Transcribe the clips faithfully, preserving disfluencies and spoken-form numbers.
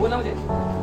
बोलना मुझे?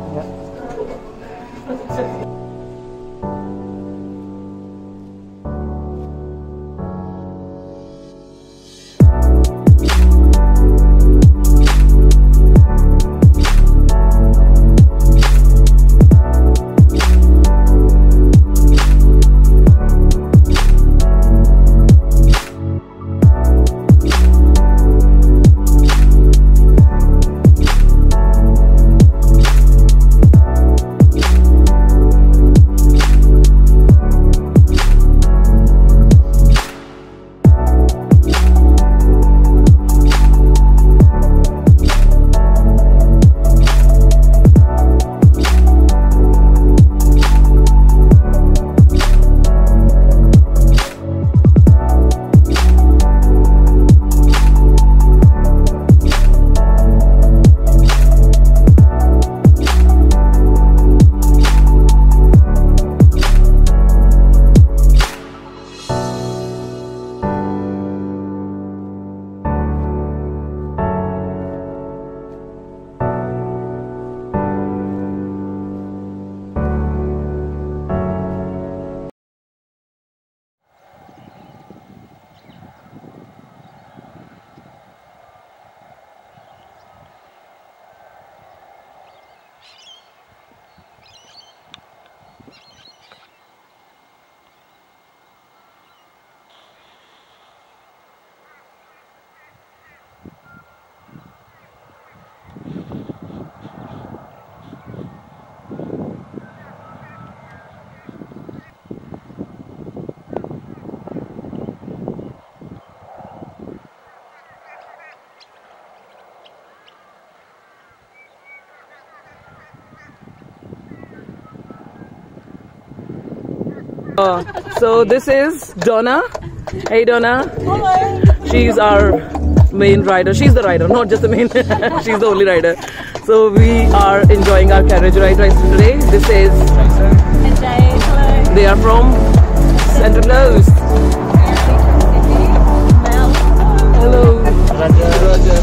Uh, so this is Donna. Hey Donna. Hello. She's our main rider. She's the rider, not just the main. She's the only rider. So we are enjoying our carriage ride right today. This is And Jade. Hello. They are from Central Coast. Mel. Hello. Roger. Roger.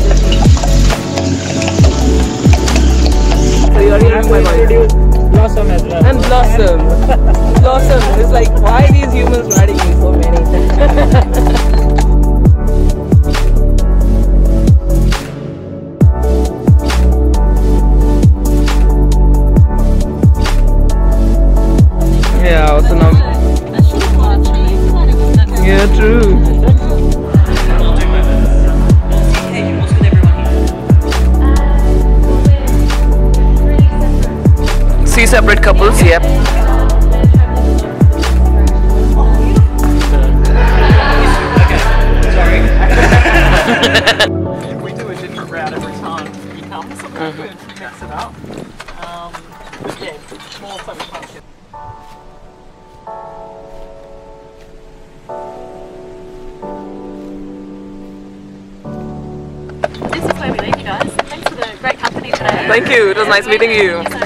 So you are hearing my voice. Blossom as well. And Blossom. Blossom. It's like, why these humans riding me so many? Yeah, so now. Yeah, true. See separate couples, yep. We do a different route every time he comes, so we're good to mix it up. Um, but yeah, more so we can't get. This is where we leave you guys. Thanks for the great company today. Thank you, it was nice meeting you.